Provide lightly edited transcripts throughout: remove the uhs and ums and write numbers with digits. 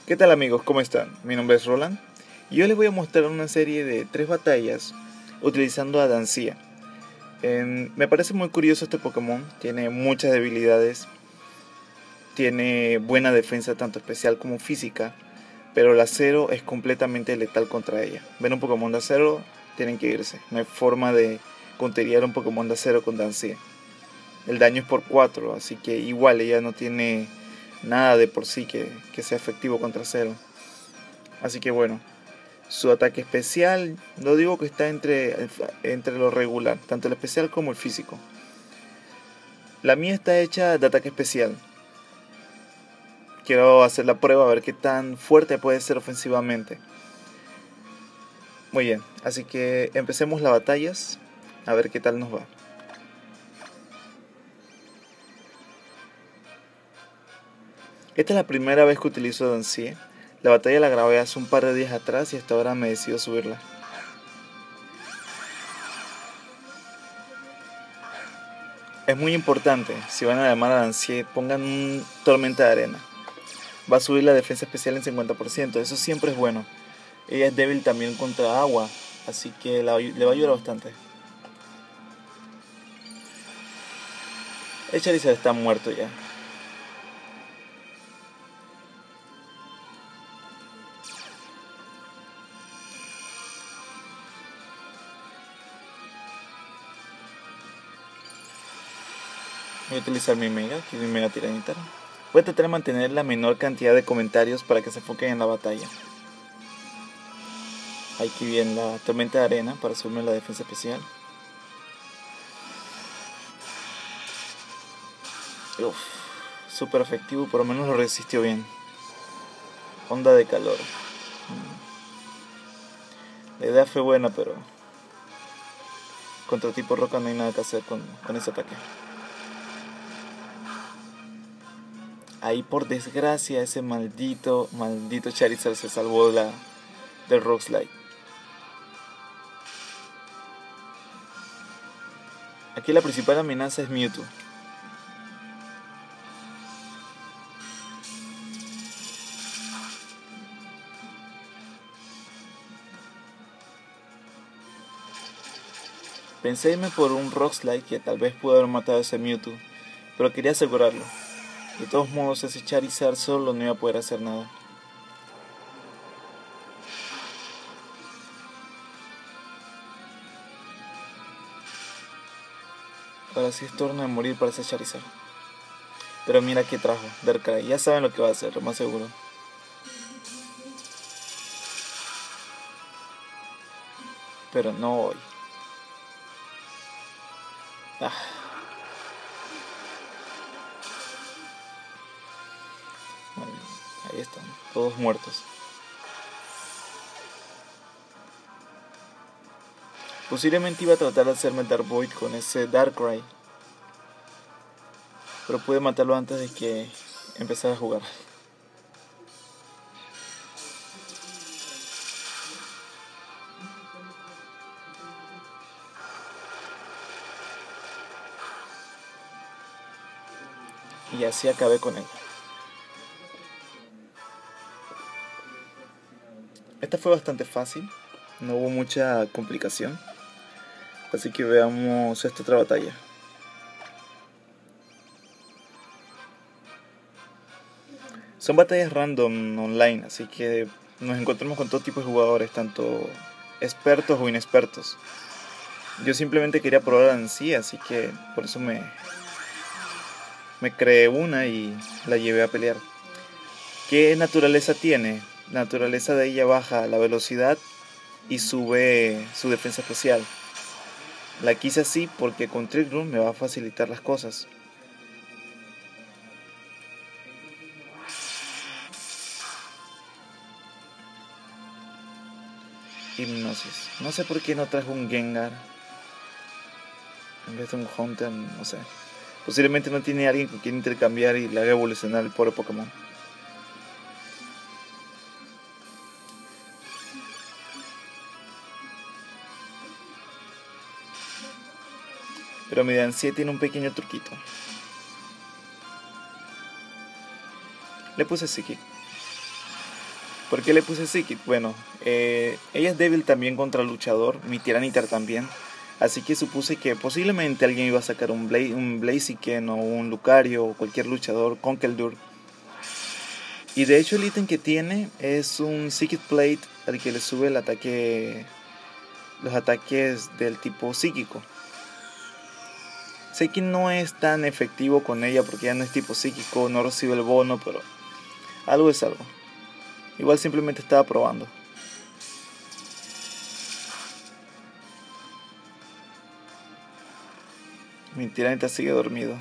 ¿Qué tal amigos? ¿Cómo están? Mi nombre es Roland y hoy les voy a mostrar una serie de 3 batallas utilizando a Dancia. Me parece muy curioso este Pokémon, tiene muchas debilidades, tiene buena defensa tanto especial como física, pero el acero es completamente letal contra ella. Ven un Pokémon de acero, tienen que irse, no hay forma de counterear un Pokémon de acero con Dancia. El daño es por 4, así que igual ella no tiene nada de por sí que sea efectivo contra acero. Así que bueno, su ataque especial, no digo que está entre lo regular, tanto el especial como el físico. La mía está hecha de ataque especial. Quiero hacer la prueba a ver qué tan fuerte puede ser ofensivamente. Muy bien, así que empecemos las batallas, a ver qué tal nos va. Esta es la primera vez que utilizo Dancier. La batalla la grabé hace un par de días atrás y hasta ahora me decido subirla. Es muy importante, si van a llamar a Dancier, pongan un tormenta de arena. Va a subir la defensa especial en 50%, eso siempre es bueno. Ella es débil también contra agua, así que le va a ayudar bastante. El Charizard está muerto ya. Voy a utilizar mi Mega, que es mi Mega Tiranitar. Voy a tratar de mantener la menor cantidad de comentarios para que se enfoquen en la batalla. Aquí viene la tormenta de arena para subirme la defensa especial. Uf, súper efectivo, por lo menos lo resistió bien. Onda de calor. La idea fue buena, pero contra tipo roca no hay nada que hacer con ese ataque. Ahí por desgracia ese maldito Charizard se salvó del Rock Slide. Aquí la principal amenaza es Mewtwo. Pensé irme por un Rock Slide que tal vez pudo haber matado a ese Mewtwo, pero quería asegurarlo. De todos modos ese Charizard solo no iba a poder hacer nada. Ahora sí es turno de morir para ese Charizard. Pero mira qué trajo, Darkrai. Ya saben lo que va a hacer, lo más seguro. Pero no hoy. Ah. Bueno, ahí están, todos muertos. Posiblemente iba a tratar de hacerme Dark Void con ese Darkrai, pero pude matarlo antes de que empezara a jugar. Y así acabé con él. Esta fue bastante fácil, no hubo mucha complicación. Así que veamos esta otra batalla. Son batallas random online, así que nos encontramos con todo tipo de jugadores, tanto expertos o inexpertos. Yo simplemente quería probar en sí, así que por eso me creé una y la llevé a pelear. ¿Qué naturaleza tiene? La naturaleza de ella baja la velocidad y sube su defensa especial. La quise así porque con Trick Room me va a facilitar las cosas. Hipnosis. No sé por qué no trajo un Gengar en vez de un Haunter, no sé. Posiblemente no tiene alguien con quien intercambiar y le haga evolucionar el pobre Pokémon. Pero mi Dancia tiene un pequeño truquito. Le puse Psychic. ¿Por qué le puse Psychic? Bueno, ella es débil también contra el luchador, mi Tiranitar también. Así que supuse que posiblemente alguien iba a sacar un Blaziken o un Lucario o cualquier luchador con Keldurr. Y de hecho el ítem que tiene es un Psychic Plate al que le sube el ataque, los ataques del tipo psíquico. Sé que no es tan efectivo con ella porque ya no es tipo psíquico, no recibe el bono, pero algo es algo. Igual simplemente estaba probando. Mi Tyranitar sigue dormido.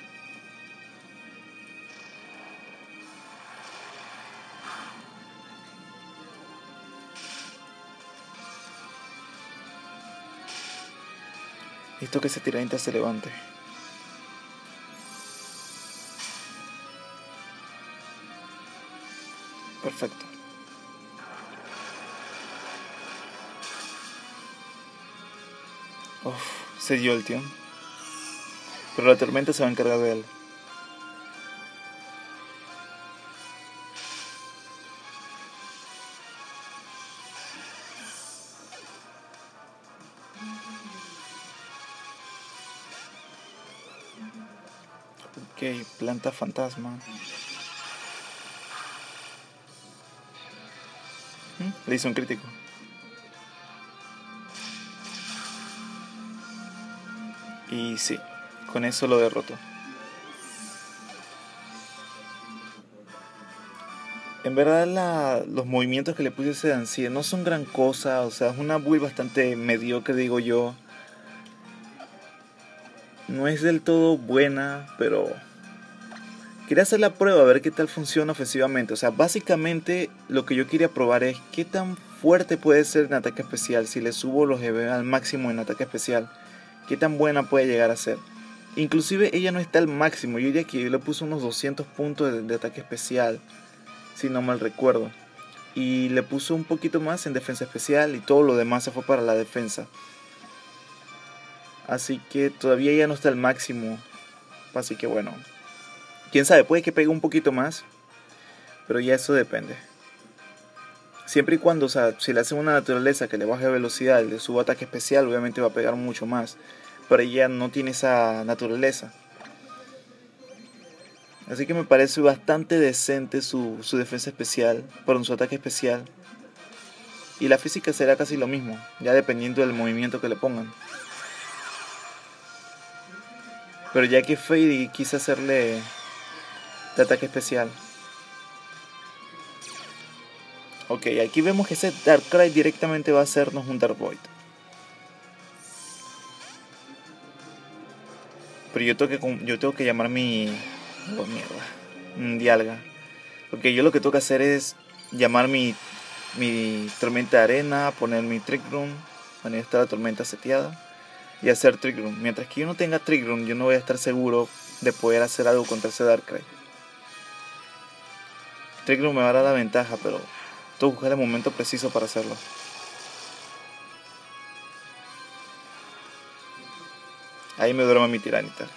Listo que ese Tyranitar se levante. Perfecto. Uf, se dio el tío. Pero la tormenta se va a encargar de él. Ok, planta fantasma. Le hizo un crítico. Y sí, con eso lo derrotó. En verdad los movimientos que le puse a ese Dancier no son gran cosa, o sea, es una build bastante mediocre, digo yo. No es del todo buena, pero quería hacer la prueba, a ver qué tal funciona ofensivamente. O sea, básicamente lo que yo quería probar es qué tan fuerte puede ser en ataque especial. Si le subo los EV al máximo en ataque especial, qué tan buena puede llegar a ser. Inclusive ella no está al máximo, yo diría que yo le puse unos 200 puntos de ataque especial, si no mal recuerdo. Y le puso un poquito más en defensa especial y todo lo demás se fue para la defensa. Así que todavía ya no está al máximo. Así que bueno, quién sabe, puede que pegue un poquito más, pero ya eso depende. Siempre y cuando, o sea, si le hacen una naturaleza que le baje velocidad y le suba ataque especial, obviamente va a pegar mucho más. Pero ella no tiene esa naturaleza. Así que me parece bastante decente su defensa especial, perdón, su ataque especial. Y la física será casi lo mismo, ya dependiendo del movimiento que le pongan. Pero ya que Fade quise hacerle de ataque especial. Ok, aquí vemos que ese Darkrai directamente va a hacernos un Dark Void. Pero yo tengo que llamar mi... Oh, mierda. Dialga. Porque yo lo que tengo que hacer es llamar mi tormenta de arena, poner mi Trick Room, bueno, ya está la tormenta seteada, y hacer Trick Room. Mientras que yo no tenga Trick Room, yo no voy a estar seguro de poder hacer algo contra ese Darkrai. Trick Room me va a dar la ventaja, pero tengo que buscar el momento preciso para hacerlo. Ahí me duerme mi Tiranitar.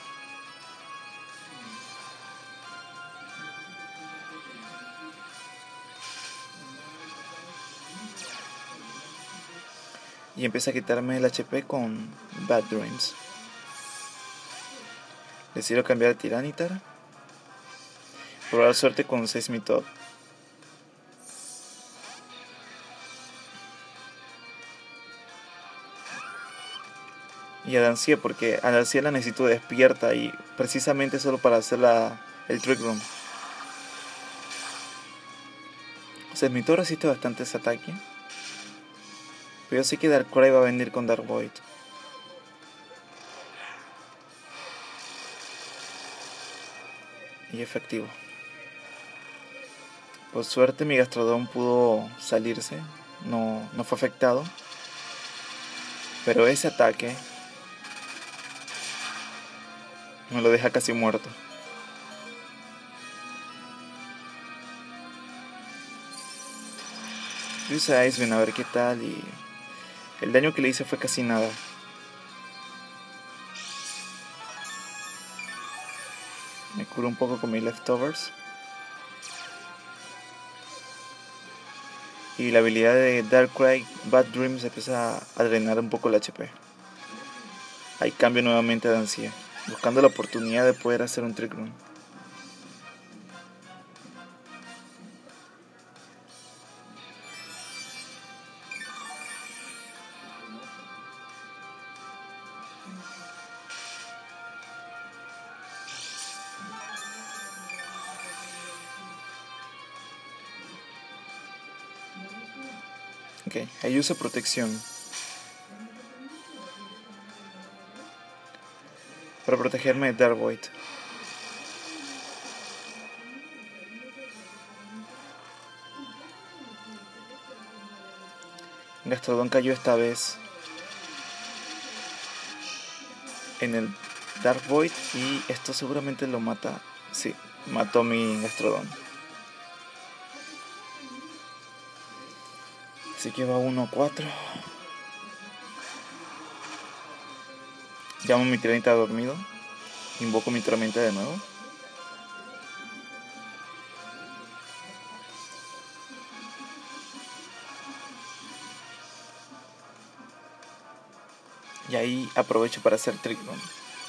Y empieza a quitarme el HP con Bad Dreams. Decido cambiar de Tiranitar. Probar suerte con Seismitoad. Y a Dancia, porque a Dancia la necesito despierta y precisamente solo para hacer el Trick Room. Seismitoad resiste bastante ese ataque. Pero yo sé que Darkrai va a venir con Dark Void. Y efectivo. Por suerte mi Gastrodon pudo salirse. No fue afectado. Pero ese ataque me lo deja casi muerto. Yo usé Icewind a ver qué tal y el daño que le hice fue casi nada. Me curo un poco con mis leftovers. Y la habilidad de Darkrai Bad Dreams empieza a drenar un poco el HP. Ahí cambio nuevamente a Dancia, buscando la oportunidad de poder hacer un Trick Room. Ok, ahí uso protección para protegerme de Dark Void. Gastrodon cayó esta vez en el Dark Void y esto seguramente lo mata. Sí, mató mi Gastrodon. Así que va 1-4. Llamo a mi Tyranitar dormido. Invoco mi tormenta de nuevo. Y ahí aprovecho para hacer Trick Room.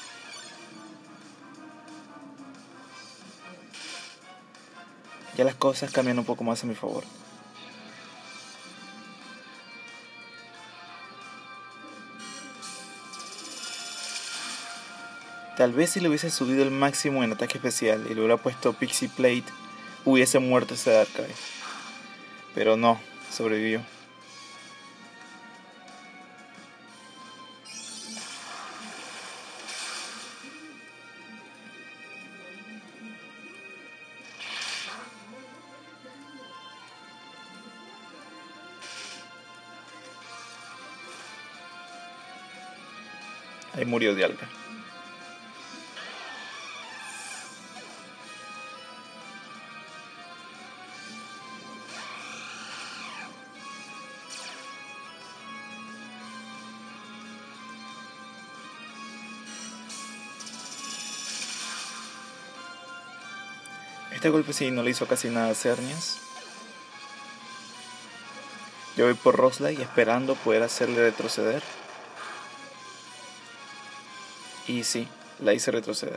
Ya las cosas cambian un poco más a mi favor. Tal vez si le hubiese subido el máximo en ataque especial y le hubiera puesto Pixie Plate, hubiese muerto ese Darkrai. Pero no, sobrevivió. Ahí murió Dialga. Este golpe sí no le hizo casi nada a Xerneas. Yo voy por Rosley esperando poder hacerle retroceder. Y sí, la hice retroceder.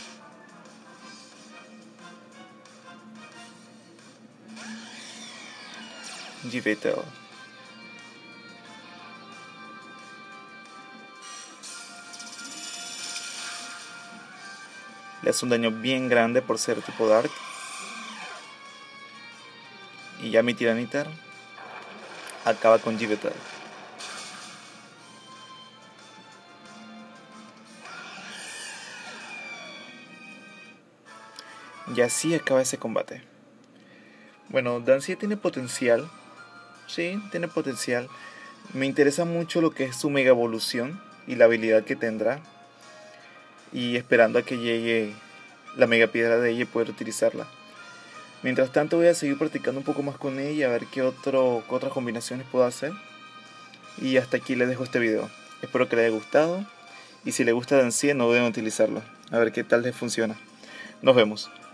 Yveltal. Le hace un daño bien grande por ser tipo Dark. Y ya mi Tyranitar acaba con Yveltal. Y así acaba ese combate. Bueno, Dancia tiene potencial. Sí, tiene potencial. Me interesa mucho lo que es su mega evolución y la habilidad que tendrá. Y esperando a que llegue la mega piedra de ella y poder utilizarla. Mientras tanto voy a seguir practicando un poco más con ella, a ver qué otras combinaciones puedo hacer. Y hasta aquí les dejo este video. Espero que les haya gustado. Y si les gusta Dancia no deben utilizarlo. A ver qué tal les funciona. Nos vemos.